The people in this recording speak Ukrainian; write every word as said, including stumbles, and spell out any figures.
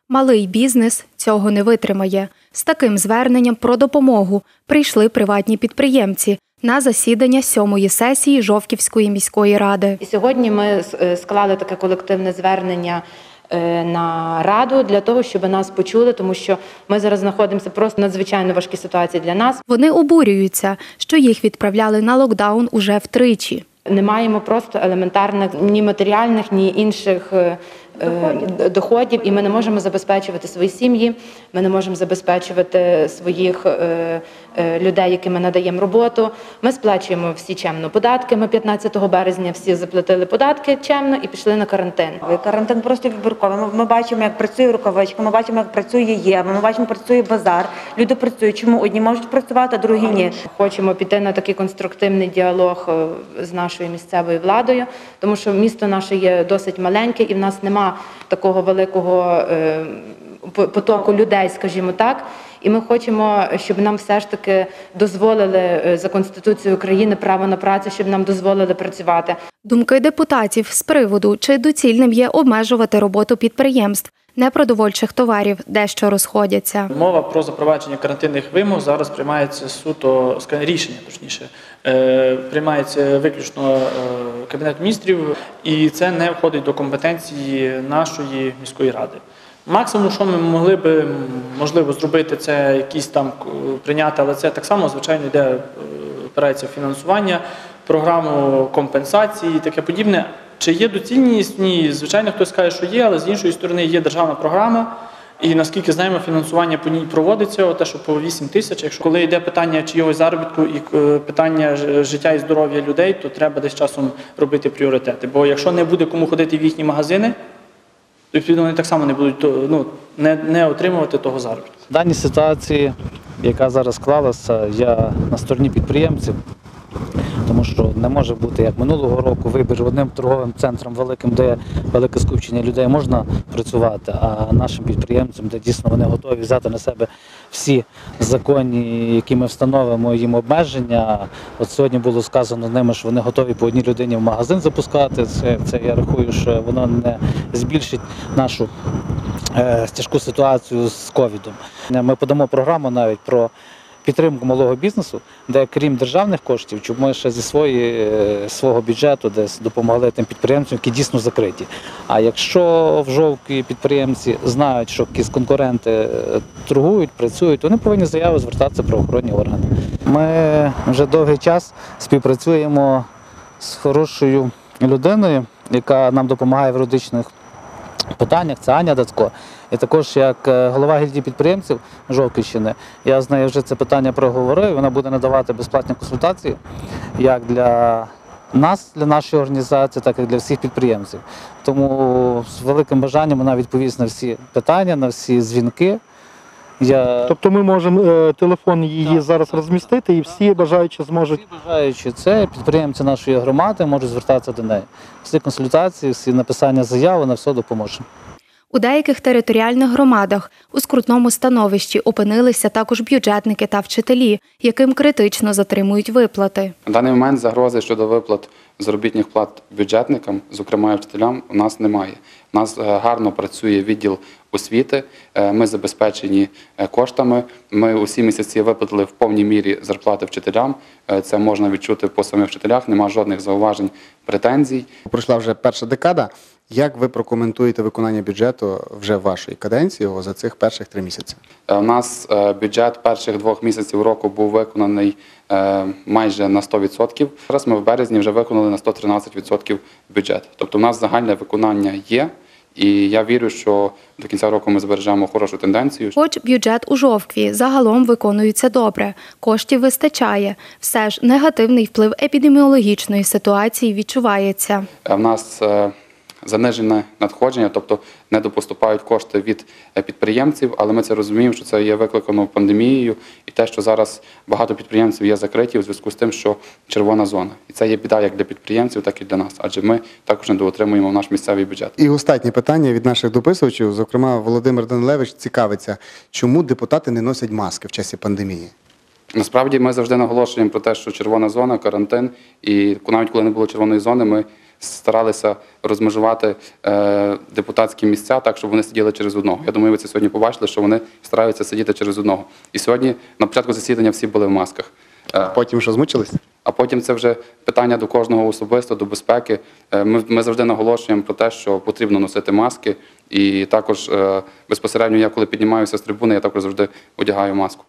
Малий бізнес цього не витримає. З таким зверненням про допомогу прийшли приватні підприємці на засідання сьомої сесії Жовківської міської ради. І сьогодні ми склали таке колективне звернення на раду для того, щоб нас почули, тому що ми зараз знаходимося просто в надзвичайно важкій ситуації для нас. Вони обурюються, що їх відправляли на локдаун уже втричі. Не маємо просто елементарних ні матеріальних, ні інших доходів. доходів, і ми не можемо забезпечувати свої сім'ї, ми не можемо забезпечувати своїх е, е, людей, яким ми надаємо роботу. Ми сплачуємо всі чемно податки. Ми п'ятнадцятого березня всі заплатили податки чемно і пішли на карантин. Карантин просто вибірковий. Ми, ми бачимо, як працює рукавичка, ми бачимо, як працює ЄМ, ми бачимо, як працює базар. Люди працюють. Чому одні можуть працювати, а другі ні? Хочемо піти на такий конструктивний діалог з нашою місцевою владою, тому що місто наше є досить маленьке і в нас немає такого великого потоку людей, скажімо так. І ми хочемо, щоб нам все ж таки дозволили за Конституцією України право на працю, щоб нам дозволили працювати. Думки депутатів з приводу, чи доцільним є обмежувати роботу підприємств непродовольчих товарів, дещо розходяться. Мова про запровадження карантинних вимог зараз приймається суто, рішення, точніше, приймається виключно Кабінетом міністрів, і це не входить до компетенції нашої міської ради. Максимум, що ми могли би, можливо, зробити, це якісь там прийняти, але це так само, звичайно, йде, опирається в фінансування, програму компенсації і таке подібне. Чи є доцільність? Ні, звичайно, хтось каже, що є, але з іншої сторони є державна програма, і наскільки знаємо, фінансування по ній проводиться, те, що по вісім тисяч. Якщо коли йде питання чиїгось заробітку і питання життя і здоров'я людей, то треба десь часом робити пріоритети. Бо якщо не буде кому ходити в їхні магазини, то відповідно вони так само не будуть ну, не, не отримувати того заробітку. В даній ситуації, яка зараз склалася, я на стороні підприємців, тому що не може бути, як минулого року, вибір одним торговим центром великим, де велике скупчення людей, можна працювати, а нашим підприємцям, де дійсно вони готові взяти на себе всі законні, які ми встановимо їм обмеження. От сьогодні було сказано ними, що вони готові по одній людині в магазин запускати. Це, це я рахую, що воно не збільшить нашу е, тяжку ситуацію з ковідом. Ми подамо програму навіть про підтримку малого бізнесу, де крім державних коштів, щоб ми ще зі свої, свого бюджету десь допомогли тим підприємцям, які дійсно закриті. А якщо в Жовкві підприємці знають, що якісь конкуренти торгують, працюють, вони повинні заяви звертатися в правоохоронні органи. Ми вже довгий час співпрацюємо з хорошою людиною, яка нам допомагає в юридичних питаннях, це Аня Дацько. І також як голова гільдії підприємців Жовківщини, я з нею вже це питання проговорив, вона буде надавати безплатні консультації як для нас, для нашої організації, так і для всіх підприємців. Тому з великим бажанням вона відповість на всі питання, на всі дзвінки. Я... Тобто ми можемо телефон її так, зараз так, розмістити і всі бажаючі зможуть? Всі бажаючі, це підприємці нашої громади, можуть звертатися до неї. Всі консультації, всі написання заяви, на все допоможе. У деяких територіальних громадах у скрутному становищі опинилися також бюджетники та вчителі, яким критично затримують виплати. На даний момент загрози щодо виплат заробітних плат бюджетникам, зокрема і вчителям, у нас немає. У нас гарно працює відділ освіти, ми забезпечені коштами. Ми усі місяці виплатили в повній мірі зарплати вчителям. Це можна відчути по самих вчителях, немає жодних зауважень, претензій. Пройшла вже перша декада. Як ви прокоментуєте виконання бюджету вже вашої каденції його за цих перших три місяці? У нас бюджет перших двох місяців року був виконаний майже на сто відсотків. Зараз ми в березні вже виконали на сто тринадцять відсотків бюджет. Тобто у нас загальне виконання є. І я вірю, що до кінця року ми збережемо хорошу тенденцію. Хоч бюджет у Жовкві загалом виконується добре, коштів вистачає, все ж негативний вплив епідеміологічної ситуації відчувається. У нас занижене надходження, тобто не допоступають кошти від підприємців, але ми це розуміємо, що це є викликано пандемією і те, що зараз багато підприємців є закриті у зв'язку з тим, що червона зона. І це є біда як для підприємців, так і для нас, адже ми також недоотримуємо наш місцевий бюджет. І останнє питання від наших дописувачів, зокрема Володимир Данилевич цікавиться, чому депутати не носять маски в часі пандемії? Насправді ми завжди наголошуємо про те, що червона зона, карантин, і навіть коли не було червоної зони, ми старалися розмежувати е, депутатські місця так, щоб вони сиділи через одного. Я думаю, ви це сьогодні побачили, що вони стараються сидіти через одного. І сьогодні на початку засідання всі були в масках. Е, Потім що, змучились? А потім це вже питання до кожного особисто, до безпеки. Е, Ми, ми завжди наголошуємо про те, що потрібно носити маски. І також е, безпосередньо я, коли піднімаюся з трибуни, я також завжди одягаю маску.